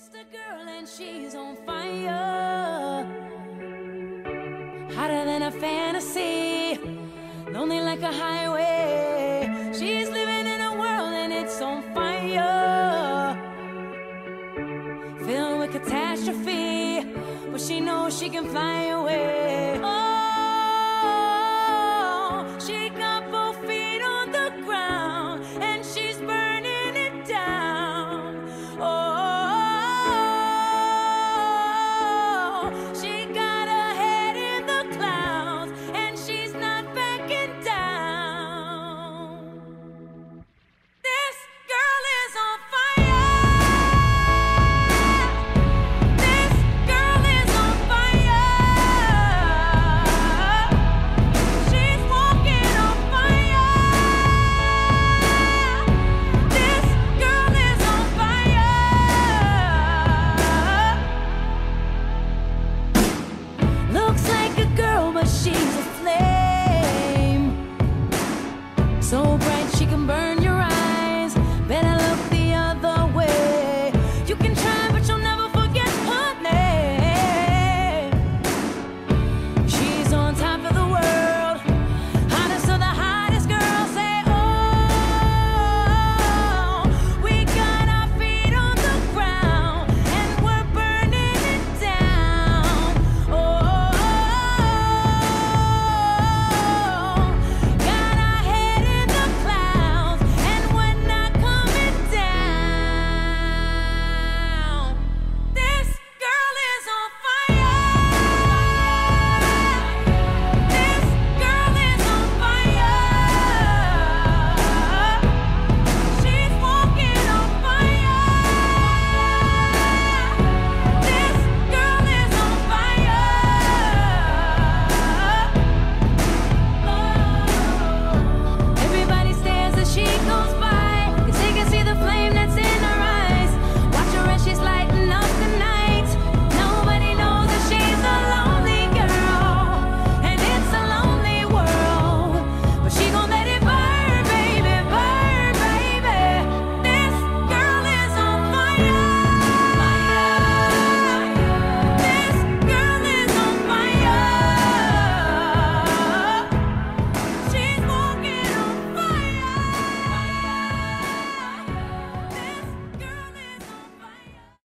just a girl and she's on fire, hotter than a fantasy, lonely like a highway. She's living in a world and it's on fire, filled with catastrophe, but she knows she can fly away. Oh,